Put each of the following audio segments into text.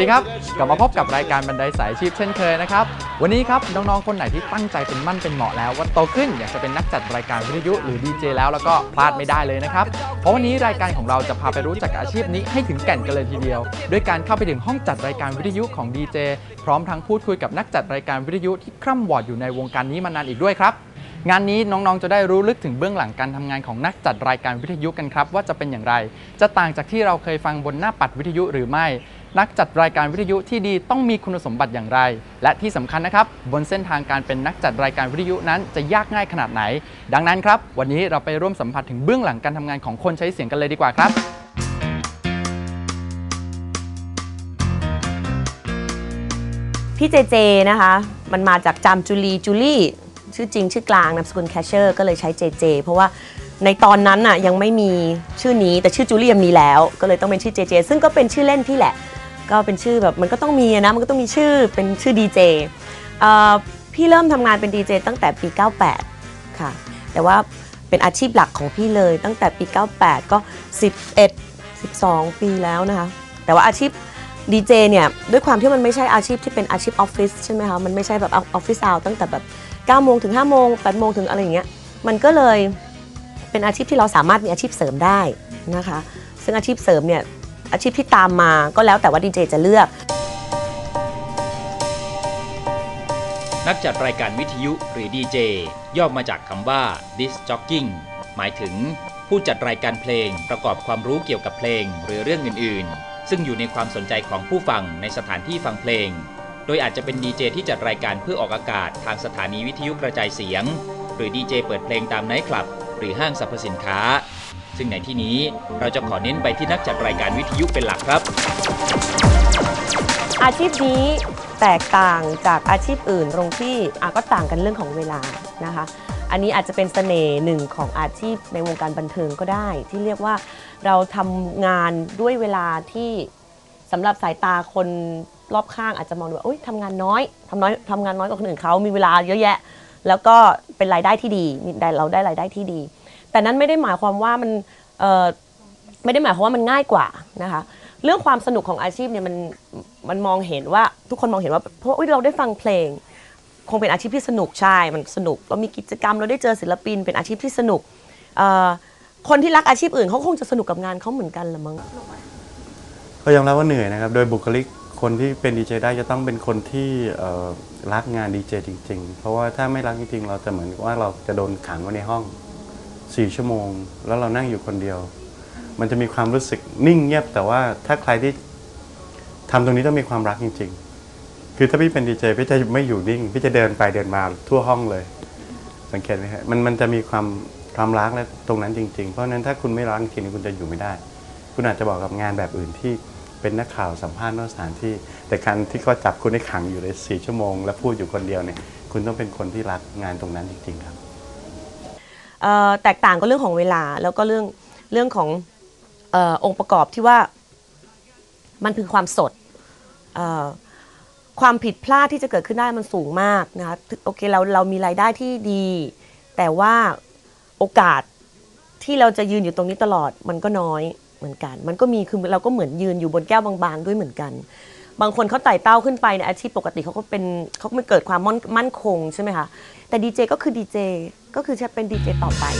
ดีครับกลับมาพบกับรายการบันไดสายอาชีพเช่นเคยนะครับวันนี้ครับน้องๆคนไหนที่ตั้งใจเป็นมั่นเป็นเหมาะแล้วว่าโตขึ้นอยากจะเป็นนักจัดรายการวิทยุหรือดีเจแล้วก็พลาดไม่ได้เลยนะครับเพราะวันนี้รายการของเราจะพาไปรู้จักอาชีพนี้ให้ถึงแก่นกันเลยทีเดียวด้วยการเข้าไปถึงห้องจัดรายการวิทยุของดีเจพร้อมทั้งพูดคุยกับนักจัดรายการวิทยุที่คร่ำวอร์ดอยู่ในวงการนี้มานานอีกด้วยครับงานนี้น้องๆจะได้รู้ลึกถึงเบื้องหลังการทำงานของนักจัดรายการวิทยุกันครับว่าจะเป็นอย่างไรจะต่างจากที่เราเคยฟังบนหน้าปัดวิทยุหรือไม่นักจัดรายการวิทยุที่ดีต้องมีคุณสมบัติอย่างไรและที่สำคัญนะครับบนเส้นทางการเป็นนักจัดรายการวิทยุนั้นจะยากง่ายขนาดไหนดังนั้นครับวันนี้เราไปร่วมสัมผัสถึงเบื้องหลังการทำงานของคนใช้เสียงกันเลยดีกว่าครับพี่เจเจนะคะมันมาจากจามจูลี่ชื่อจริงชื่อกลางนามสกุลแคชเชอร์ก็เลยใช้เจเจเพราะว่าในตอนนั้นน่ะยังไม่มีชื่อนี้แต่ชื่อจูลี่มีแล้วก็เลยต้องเป็นชื่อเจเจซึ่งก็เป็นชื่อเล่นพี่แหละก็เป็นชื่อแบบมันก็ต้องมีนะมันก็ต้องมีชื่อเป็นชื่อดีเจพี่เริ่มทำงานเป็นดีเจตั้งแต่ปี98ค่ะแต่ว่าเป็นอาชีพหลักของพี่เลยตั้งแต่ปี98ก็12 ปีแล้วนะคะแต่ว่าอาชีพดีเจเนี่ยด้วยความที่มันไม่ใช่อาชีพที่เป็นอาชีพออฟฟิศใช่ไหมคะมันไม่ใช่แบบออฟฟิศเอาตั้งแต่แบบ9 โมงถึง5 โมง8 โมงถึงอะไรอย่างเงี้ยมันก็เลยเป็นอาชีพที่เราสามารถมีอาชีพเสริมได้นะคะซึ่งอาชีพเสริมเนี่ยอาชีพที่ตามมาก็แล้วแต่ว่าดีเจจะเลือกนักจัดรายการวิทยุหรือดีเจย่อมาจากคำว่า disc jockeying หมายถึงผู้จัดรายการเพลงประกอบความรู้เกี่ยวกับเพลงหรือเรื่องอื่นๆซึ่งอยู่ในความสนใจของผู้ฟังในสถานที่ฟังเพลงโดยอาจจะเป็นดีเจที่จัดรายการเพื่อออกอากาศทางสถานีวิทยุกระจายเสียงหรือดีเจเปิดเพลงตามไนท์คลับหรือห้างสรรพสินค้าซึ่งในที่นี้เราจะขอเน้นไปที่นักจัดรายการวิทยุเป็นหลักครับอาชีพนี้แตกต่างจากอาชีพอื่นตรงที่ก็ต่างกันเรื่องของเวลานะคะอันนี้อาจจะเป็นเสน่ห์หนึ่งของอาชีพในวงการบันเทิงก็ได้ที่เรียกว่าเราทำงานด้วยเวลาที่สำหรับสายตาคนรอบข้างอาจจะมองดูว่าทำงานน้อยทำงานน้อยกว่าคนอื่นเขามีเวลาเยอะแยะแล้วก็เป็นรายได้ที่ดีเราได้รายได้ที่ดีแต่นั้นไม่ได้หมายความว่ามันไม่ได้หมายความว่ามันง่ายกว่านะคะเรื่องความสนุกของอาชีพเนี่ยมันมองเห็นว่าทุกคนมองเห็นว่าเพราะเราได้ฟังเพลงคงเป็นอาชีพที่สนุกใช่มันสนุกเรามีกิจกรรมเราได้เจอศิลปินเป็นอาชีพที่สนุกคนที่รักอาชีพอื่นเขาคงจะสนุกกับงานเขาเหมือนกันละมั้งก็ยอมรับว่าเหนื่อยนะครับโดยบุคลิกคนที่เป็นดีเจได้จะต้องเป็นคนที่รักงานดีเจจริงๆเพราะว่าถ้าไม่รักจริงๆเราจะเหมือนว่าเราจะโดนขังไว้ในห้อง4 ชั่วโมงแล้วเรานั่งอยู่คนเดียวมันจะมีความรู้สึกนิ่งเงียบแต่ว่าถ้าใครที่ทำตรงนี้ต้องมีความรักจริงๆคือถ้าพี่เป็นดีเจพี่จะไม่อยู่นิ่งพี่จะเดินไปเดินมาทั่วห้องเลยสังเกตไหมครับมันจะมีความรักและตรงนั้นจริงๆเพราะฉะนั้นถ้าคุณไม่รักจริงๆคุณจะอยู่ไม่ได้คุณอาจจะบอกกับงานแบบอื่นที่เป็นนักข่าวสัมภาษณ์นอกสถานที่แต่การที่เขาจับคุณให้ขังอยู่เลย4 ชั่วโมงแล้วพูดอยู่คนเดียวเนี่ยคุณต้องเป็นคนที่รักงานตรงนั้นจริงๆครับแตกต่างก็เรื่องของเวลาแล้วก็เรื่องขององค์ประกอบที่ว่ามันคือความสดความผิดพลาดที่จะเกิดขึ้นได้มันสูงมากนะคะโอเคเรามีรายได้ที่ดีแต่ว่าโอกาสที่เราจะยืนอยู่ตรงนี้ตลอดมันก็น้อยเหมือนกันมันก็มีคือเราก็เหมือนยืนอยู่บนแก้วบางๆด้วยเหมือนกันบางคนเขาไต่เต้าขึ้นไปในอาชีพปกติเขาไม่เกิดความมั่นคงใช่ไหมคะแต่ดีเจก็คือดีเจก็คือจะเป็นดีเจต่อไป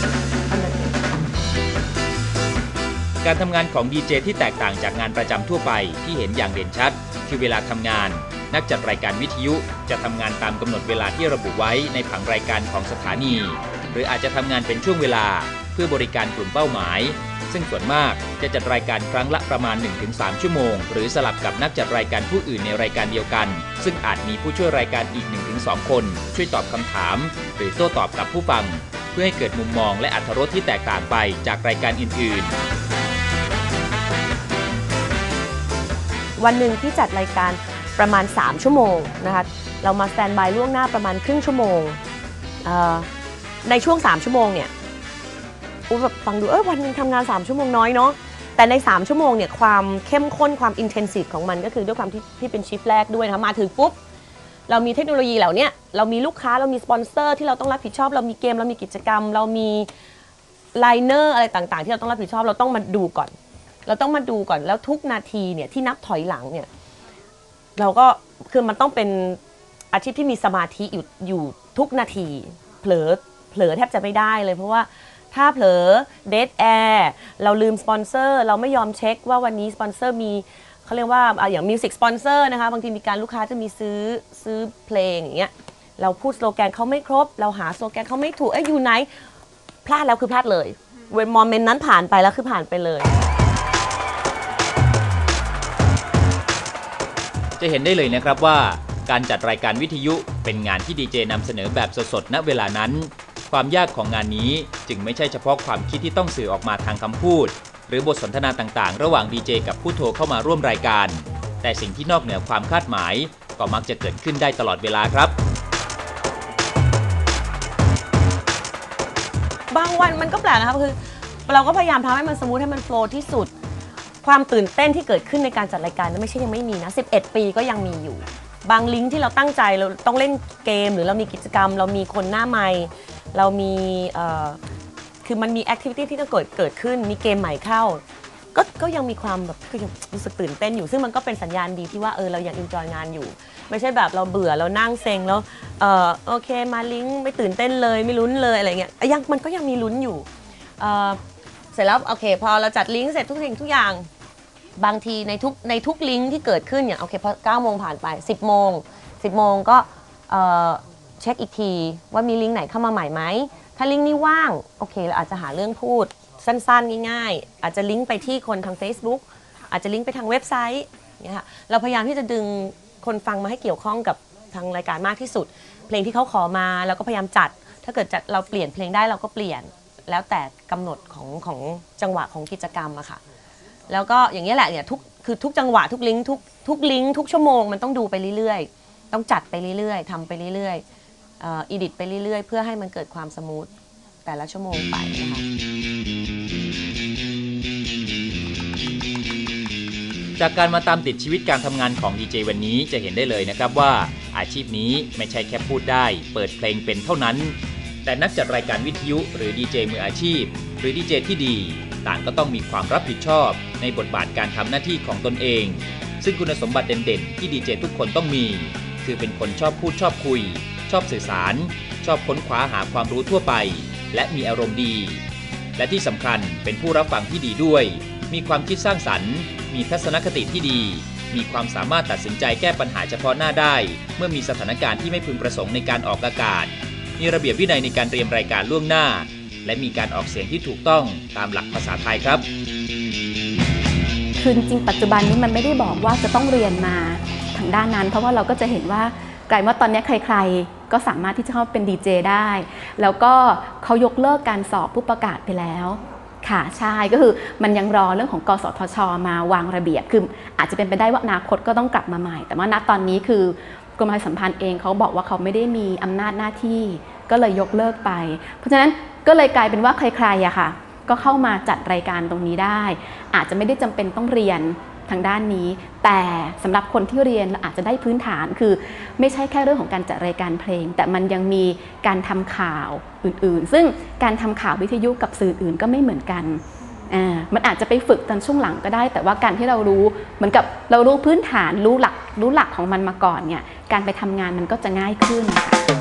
การทำงานของดีเจที่แตกต่างจากงานประจำทั่วไปที่เห็นอย่างเด่นชัดคือเวลาทำงานนักจัดรายการวิทยุจะทำงานตามกำหนดเวลาที่ระบุไว้ในผังรายการของสถานีหรืออาจจะทำงานเป็นช่วงเวลาเพื่อบริการกลุ่มเป้าหมายซึ่งส่วนมากจะจัดรายการครั้งละประมาณ 1-3 ชั่วโมงหรือสลับกับนักจัดรายการผู้อื่นในรายการเดียวกันซึ่งอาจมีผู้ช่วยรายการอีก 1-2 คนช่วยตอบคำถามหรือโต้ตอบกับผู้ฟังเพื่อให้เกิดมุมมองและอรรถรสที่แตกต่างไปจากรายการอื่นๆวันหนึ่งที่จัดรายการประมาณ3 ชั่วโมงนะคะเรามาสแตนบายล่วงหน้าประมาณครึ่งชั่วโมงในช่วง3 ชั่วโมงเนี่ยแบบฟังดูวันนึงทำงาน3 ชั่วโมงน้อยเนาะแต่ใน3 ชั่วโมงเนี่ยความเข้มข้นความอินเทนซีฟของมันก็คือด้วยความที่เป็นชิฟต์แรกด้วยนะคะมาถึงปุ๊บเรามีเทคโนโลยีเหล่านี้เรามีลูกค้าเรามีสปอนเซอร์ที่เราต้องรับผิดชอบเรามีเกมเรามีกิจกรรมเรามีไลเนอร์อะไรต่างๆที่เราต้องรับผิดชอบเราต้องมาดูก่อนแล้วทุกนาทีเนี่ยที่นับถอยหลังเนี่ยเราก็คือมันต้องเป็นอาชีพที่มีสมาธิอยู่ทุกนาทีเผลอแทบจะไม่ได้เลยเพราะว่าถ้าเผลอเดทแอร์เราลืมสปอนเซอร์เราไม่ยอมเช็คว่าวันนี้สปอนเซอร์มีเขาเรียกว่าอย่างมิวสิกสปอนเซอร์นะคะบางทีมีการลูกค้าจะมีซื้อเพลงอย่างเงี้ยเราพูดสโลแกนเขาไม่ครบเราหาสโลแกนเขาไม่ถูกอยู่ไหนพลาดแล้วคือพลาดเลยเวลาโมเมนต์นั้นผ่านไปแล้วคือผ่านไปเลยจะเห็นได้เลยนะครับว่าการจัดรายการวิทยุเป็นงานที่ดีเจนำเสนอแบบสดๆณเวลานั้นความยากของงานนี้จึงไม่ใช่เฉพาะความคิดที่ต้องสื่อออกมาทางคำพูดหรือบทสนทนาต่างๆระหว่างดีเจกับผู้โทรเข้ามาร่วมรายการแต่สิ่งที่นอกเหนือความคาดหมายก็มักจะเกิดขึ้นได้ตลอดเวลาครับบางวันมันก็แปลกนะครับคือเราก็พยายามทำให้มันสมูทให้มันโฟลว์ที่สุดความตื่นเต้นที่เกิดขึ้นในการจัดรายการนั้นไม่ใช่ยังไม่มีนะ11 ปีก็ยังมีอยู่บางลิงก์ที่เราตั้งใจเราต้องเล่นเกมหรือเรามีกิจกรรมเรามีคนหน้าไมค์เรามีคือมันมีแอคทิวิตี้ที่ต้องเกิดขึ้นมีเกมใหม่เข้าก็ยังมีความแบบคือรู้สึกตื่นเต้นอยู่ซึ่งมันก็เป็นสัญญาณดีที่ว่าเรายังเอนจอยงานอยู่ไม่ใช่แบบเราเบื่อเรานั่งเซ็งแล้วโอเคมาลิงก์ไม่ตื่นเต้นเลยไม่ลุ้นเลยอะไรเงี้ยมันก็ยังมีลุ้นอยู่เสร็จแล้วโอเคพอเราจัดลิงก์เสร็จทุกสิ่งทุกอย่างบางทีในทุกลิงก์ที่เกิดขึ้นอย่างโอเคพอ9 โมงผ่านไป10 โมงก็เช็คอีกทีว่ามีลิงก์ไหนเข้ามาใหม่ไหมถ้าลิงก์นี้ว่างโอเคเราอาจจะหาเรื่องพูดสั้นๆง่ายๆอาจจะลิงก์ไปที่คนทาง Facebook อาจจะลิงก์ไปทางเว็บไซต์เนี่ยค่ะเราพยายามที่จะดึงคนฟังมาให้เกี่ยวข้องกับทางรายการมากที่สุดเพลงที่เขาขอมาแล้วก็พยายามจัดถ้าเกิดเราเปลี่ยนเพลงได้เราก็เปลี่ยนแล้วแต่กำหนดของจังหวะของกิจกรรมอะค่ะแล้วก็อย่างนี้แหละเนี่ยทุกจังหวะทุกลิงก์ทุกลิงก์ทุกชั่วโมงมันต้องดูไปเรื่อยๆต้องจัดไปเรื่อยๆทำไปเรื่อยๆอีดิทไปเรื่อยๆเพื่อให้มันเกิดความสมูทแต่ละชั่วโมงไปนะคะจากการมาตามติดชีวิตการทำงานของดีเจวันนี้จะเห็นได้เลยนะครับว่าอาชีพนี้ไม่ใช่แค่พูดได้เปิดเพลงเป็นเท่านั้นแต่นักจัดรายการวิทยุหรือดีเจมืออาชีพหรือดีเจที่ดีต่างก็ต้องมีความรับผิดชอบในบทบาทการทำหน้าที่ของตนเองซึ่งคุณสมบัติเด่นๆที่ดีเจทุกคนต้องมีคือเป็นคนชอบพูดชอบคุยชอบสื่อสารชอบค้นคว้าหาความรู้ทั่วไปและมีอารมณ์ดีและที่สำคัญเป็นผู้รับฟังที่ดีด้วยมีความคิดสร้างสรรค์มีทัศนคติที่ดีมีความสามารถตัดสินใจแก้ปัญหาเฉพาะหน้าได้เมื่อมีสถานการณ์ที่ไม่พึงประสงค์ในการออกอากาศมีระเบียบวินัยในการเตรียมรายการล่วงหน้าและมีการออกเสียงที่ถูกต้องตามหลักภาษาไทยครับคือจริงปัจจุบันนี้มันไม่ได้บอกว่าจะต้องเรียนมาทางด้านนั้นเพราะว่าเราก็จะเห็นว่ากลายว่าตอนนี้ใครๆก็สามารถที่จะเข้าเป็นดีเจได้แล้วก็เขายกเลิกการสอบผู้ประกาศไปแล้วค่ะใช่ก็คือมันยังรอเรื่องของกสทช.มาวางระเบียบคืออาจจะเป็นไปได้ว่าอนาคตก็ต้องกลับมาใหม่แต่ว่าณตอนนี้คือกรมประชาสัมพันธ์เองเขาบอกว่าเขาไม่ได้มีอำนาจหน้าที่ก็เลยยกเลิกไปเพราะฉะนั้นก็เลยกลายเป็นว่าใครๆอะค่ะก็เข้ามาจัดรายการตรงนี้ได้อาจจะไม่ได้จำเป็นต้องเรียนทางด้านนี้แต่สำหรับคนที่เรียนเราอาจจะได้พื้นฐานคือไม่ใช่แค่เรื่องของการจัดรายการเพลงแต่มันยังมีการทำข่าวอื่นๆซึ่งการทำข่าววิทยุกับสื่ออื่นก็ไม่เหมือนกันมันอาจจะไปฝึกตอนช่วงหลังก็ได้แต่ว่าการที่เรารู้เหมือนกับเรารู้พื้นฐานรู้หลักของมันมาก่อนเนี่ยการไปทำงานมันก็จะง่ายขึ้น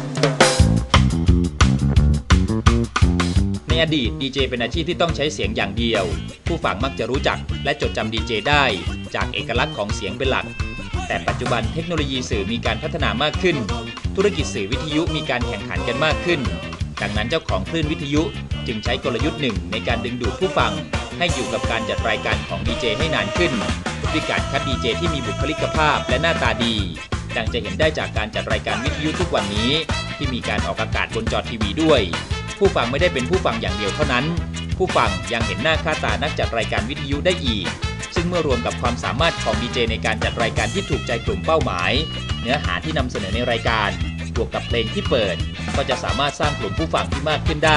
ในอดีตดีเจเป็นอาชีพที่ต้องใช้เสียงอย่างเดียวผู้ฟังมักจะรู้จักและจดจำดีเจได้จากเอกลักษณ์ของเสียงเป็นหลักแต่ปัจจุบันเทคโนโลยีสื่อมีการพัฒนามากขึ้นธุรกิจสื่อวิทยุมีการแข่งขันกันมากขึ้นดังนั้นเจ้าของคลื่นวิทยุจึงใช้กลยุทธ์หนึ่งในการดึงดูดผู้ฟังให้อยู่กับการจัดรายการของดีเจให้นานขึ้นด้วยการคัดดีเจที่มีบุคลิกภาพและหน้าตาดีดังจะเห็นได้จากการจัดรายการวิทยุทุกวันนี้ที่มีการออกอากาศบนจอทีวีด้วยผู้ฟังไม่ได้เป็นผู้ฟังอย่างเดียวเท่านั้นผู้ฟังยังเห็นหน้าค่าตานักจัดรายการวิทยุได้อีกซึ่งเมื่อรวมกับความสามารถของดีเจในการจัดรายการที่ถูกใจกลุ่มเป้าหมายเนื้อหาที่นำเสนอในรายการบวกกับเพลงที่เปิดก็จะสามารถสร้างกลุ่มผู้ฟังที่มากขึ้นได้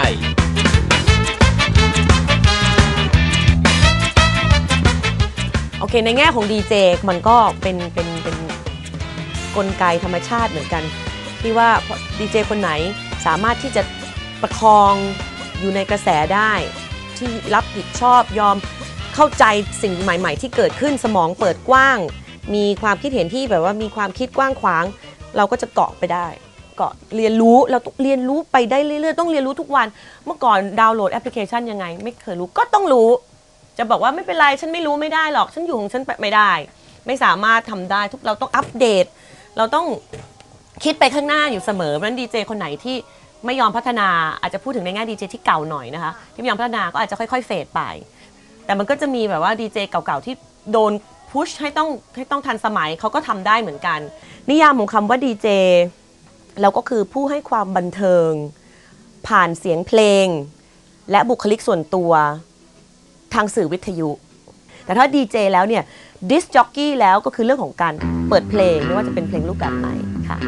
โอเคในแง่ของดีเจมันก็เป็นกลไกธรรมชาติเหมือนกันที่ว่าดีเจคนไหนสามารถที่จะประคองอยู่ในกระแสได้ที่รับผิดชอบยอมเข้าใจสิ่งใหม่ๆที่เกิดขึ้นสมองเปิดกว้างมีความคิดเห็นที่แบบว่ามีความคิดกว้างขวางเราก็จะเกาะไปได้เกาะเรียนรู้เราต้องเรียนรู้ไปได้เรื่อยๆต้องเรียนรู้ทุกวันเมื่อก่อนดาวน์โหลดแอปพลิเคชันยังไงไม่เคยรู้ก็ต้องรู้จะบอกว่าไม่เป็นไรฉันไม่รู้ไม่ได้หรอกฉันอยู่ของฉันไม่ได้ไม่สามารถทำได้เราต้องอัปเดตเราต้องคิดไปข้างหน้าอยู่เสมอเพราะฉะนั้นดีเจคนไหนที่ไม่ยอมพัฒนาอาจจะพูดถึงในแง่ดีเจที่เก่าหน่อยนะคะที่ไม่ยอมพัฒนาก็อาจจะค่อยๆเฟดไปแต่มันก็จะมีแบบว่าดีเจเก่าๆที่โดนพุชให้ต้องทันสมัยเขาก็ทำได้เหมือนกันนิยามของคำว่าดีเจเราก็คือผู้ให้ความบันเทิงผ่านเสียงเพลงและบุคลิกส่วนตัวทางสื่อวิทยุแต่ถ้าดีเจแล้วเนี่ยดิสจ็อกกี้แล้วก็คือเรื่องของการเปิดเพลงไม่ว่าจะเป็นเพลงรูปแบบไหนค่ะ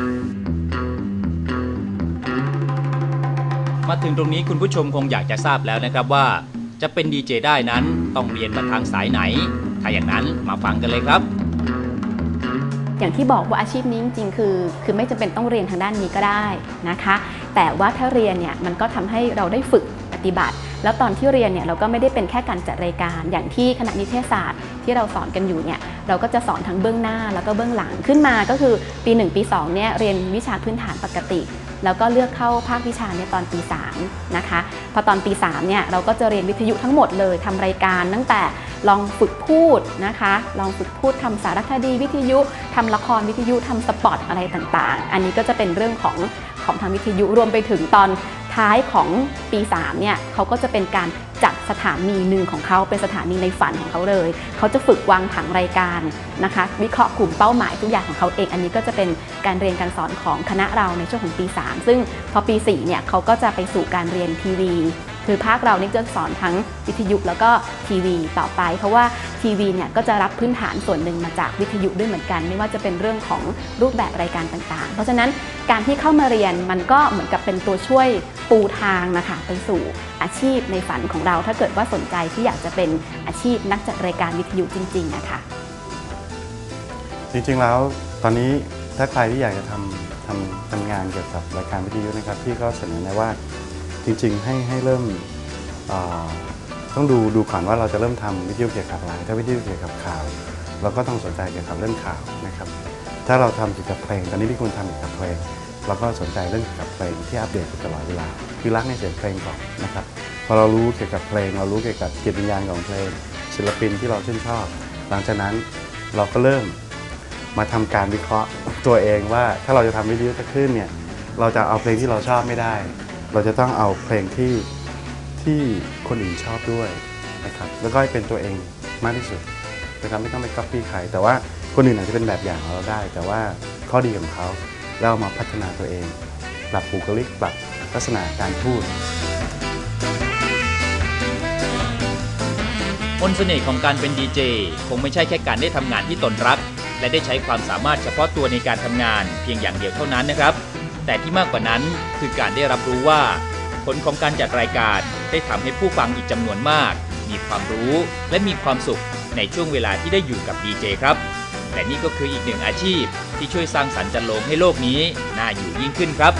มาถึงตรงนี้คุณผู้ชมคงอยากจะทราบแล้วนะครับว่าจะเป็นดีเจได้นั้นต้องเรียนมาทางสายไหนถ้าอย่างนั้นมาฟังกันเลยครับอย่างที่บอกว่าอาชีพนี้จริงๆคือไม่จำเป็นต้องเรียนทางด้านนี้ก็ได้นะคะแต่ว่าถ้าเรียนเนี่ยมันก็ทำให้เราได้ฝึกปฏิบัติแล้วตอนที่เรียนเนี่ยเราก็ไม่ได้เป็นแค่การจัดรายการอย่างที่คณะนิเทศศาสตร์ที่เราสอนกันอยู่เนี่ยเราก็จะสอนทั้งเบื้องหน้าแล้วก็เบื้องหลังขึ้นมาก็คือปี1ปี2เนี่ยเรียนวิชาพื้นฐานปกติแล้วก็เลือกเข้าภาควิชาเนี่ยตอนปี3นะคะพอตอนปี3เนี่ยเราก็จะเรียนวิทยุทั้งหมดเลยทำรายการตั้งแต่ลองฝึกพูดนะคะลองฝึกพูดทำสารคดีวิทยุทำละครวิทยุทำสปอตอะไรต่างๆอันนี้ก็จะเป็นเรื่องของทางวิทยุรวมไปถึงตอนท้ายของปี3เนี่ยเขาก็จะเป็นการจัดสถานีหนึ่งของเขาเป็นสถานีในฝันของเขาเลยเขาจะฝึกวางผังรายการนะคะวิเคราะห์กลุ่มเป้าหมายทุกอย่างของเขาเองอันนี้ก็จะเป็นการเรียนการสอนของคณะเราในช่วงของปี3ซึ่งพอปี4เนี่ยเขาก็จะไปสู่การเรียนทีวีคือภาคเรานี่จะสอนทั้งวิทยุแล้วก็ทีวีต่อไปเพราะว่าทีวีเนี่ยก็จะรับพื้นฐานส่วนหนึ่งมาจากวิทยุด้วยเหมือนกันไม่ว่าจะเป็นเรื่องของรูปแบบรายการต่างๆเพราะฉะนั้นการที่เข้ามาเรียนมันก็เหมือนกับเป็นตัวช่วยปูทางนะคะไปสู่อาชีพในฝันของเราถ้าเกิดว่าสนใจที่อยากจะเป็นอาชีพนักจัดรายการวิทยุจริงๆนะคะจริงๆแล้วตอนนี้ถ้าใครที่อยากจะทำงานเกี่ยวกับรายการวิทยุนะครับพี่ก็เสนอแนะว่าจริงๆให้เริ่มต้องดูก่อนว่าเราจะเริ่มทำวิทยุเกี่ยวกับอะไรถ้าวิทยุเกี่ยวกับข่าวเราก็ต้องสนใจเกี่ยวกับเรื่องข่าวนะครับถ้าเราทำเกี่ยวกับเพลงตอนนี้พี่คุณทำเกี่ยวกับเพลงเราก็สนใจเรื่องเกี่ยวกับเพลงที่อัปเดตตลอดเวลาคือรักในเสียงเพลงก่อนนะครับพอเรารู้เกี่ยวกับเพลงเรารู้เกี่ยวกับจิตวิญญาณของเพลงศิลปินที่เราชื่นชอบหลังจากนั้นเราก็เริ่มมาทำการวิเคราะห์ตัวเองว่าถ้าเราจะทำวิทยุจะขึ้นเนี่ยเราจะเอาเพลงที่เราชอบไม่ได้เราจะต้องเอาเพลงที่คนอื่นชอบด้วยนะครับแล้วก็ให้เป็นตัวเองมากที่สุดนะครับไม่ต้องไปก๊อปปี้ใครแต่ว่าคนอื่นอาจจะเป็นแบบอย่างของเราได้แต่ว่าข้อดีของเขาแล้วมาพัฒนาตัวเองปรับบุคลิกปรับลักษณะการพูดมนต์เสน่ห์ของการเป็นดีเจคงไม่ใช่แค่การได้ทำงานที่ตนรักและได้ใช้ความสามารถเฉพาะตัวในการทำงานเพียงอย่างเดียวเท่านั้นนะครับแต่ที่มากกว่านั้นคือการได้รับรู้ว่าผลของการจัดรายการได้ทำให้ผู้ฟังอีกจำนวนมากมีความรู้และมีความสุขในช่วงเวลาที่ได้อยู่กับดีเจครับและนี่ก็คืออีกหนึ่งอาชีพที่ช่วยสร้างสรรค์จันโลงให้โลกนี้น่าอยู่ยิ่งขึ้นครับ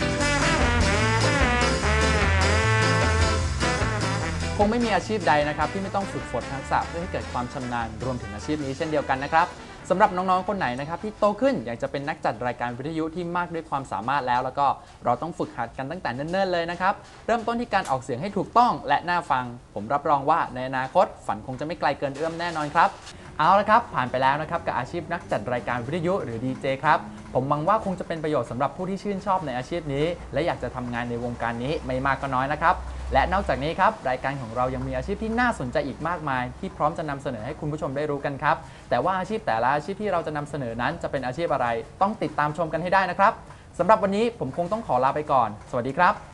คงไม่มีอาชีพใดนะครับที่ไม่ต้องฝึกฝนทักษะเพื่อให้เกิดความชำนาญรวมถึงอาชีพนี้เช่นเดียวกันนะครับสำหรับน้องๆคนไหนนะครับที่โตขึ้นอยากจะเป็นนักจัดรายการวิทยุที่มากด้วยความสามารถแล้วก็เราต้องฝึกหัดกันตั้งแต่เนิ่นๆเลยนะครับเริ่มต้นที่การออกเสียงให้ถูกต้องและน่าฟังผมรับรองว่าในอนาคตฝันคงจะไม่ไกลเกินเอื้อมแน่นอนครับเอาละครับผ่านไปแล้วนะครับกับอาชีพนักจัดรายการวิทยุหรือดีเจครับผมหวังว่าคงจะเป็นประโยชน์สำหรับผู้ที่ชื่นชอบในอาชีพนี้และอยากจะทำงานในวงการนี้ไม่มากก็น้อยนะครับและนอกจากนี้ครับรายการของเรายังมีอาชีพที่น่าสนใจอีกมากมายที่พร้อมจะนำเสนอให้คุณผู้ชมได้รู้กันครับแต่ว่าอาชีพแต่ละอาชีพที่เราจะนำเสนอนั้นจะเป็นอาชีพอะไรต้องติดตามชมกันให้ได้นะครับสำหรับวันนี้ผมคงต้องขอลาไปก่อนสวัสดีครับ